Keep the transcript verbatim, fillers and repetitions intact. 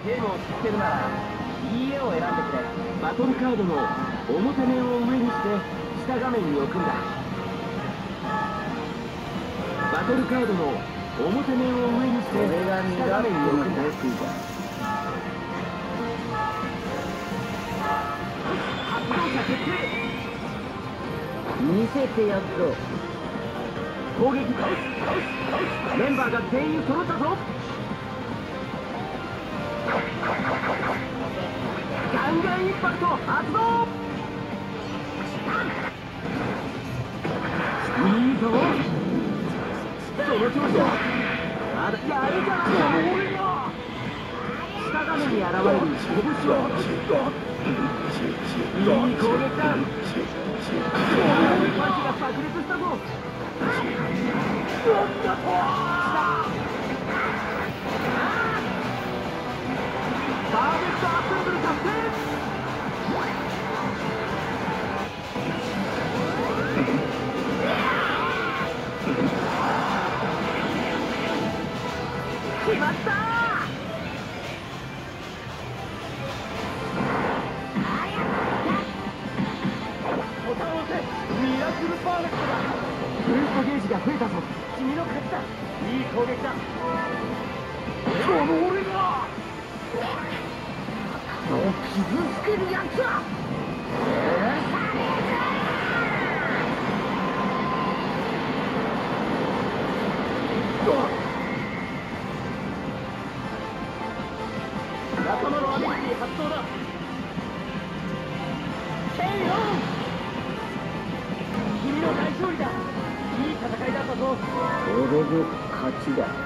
ゲームを知ってるならいい絵を選んでくれ。バトルカードの表面を上にして下画面に置くんだ。バトルカードの表面を上にして下画面に置くんだ。発動者決定。見せてやっぞ。攻撃メンバーが全員揃ったぞ。ガンガンインパクト発動。いいぞ、その調子だ。まだやるじゃないか。俺が下画面に現れる拳をいい攻撃だ。パンチが炸裂したぞ。パーフェクトアッセンブル達成。決まった。ボタンを押せ。ミラクルパーフェクトだ。ブーストゲージが増えたぞ。君の勝ちだ。いい攻撃だ。この俺が傷つけるやつだ。仲間のアビリティ発動だ。ケイオン。君の大勝利だ。いい戦いだったぞ。これで勝ちだ。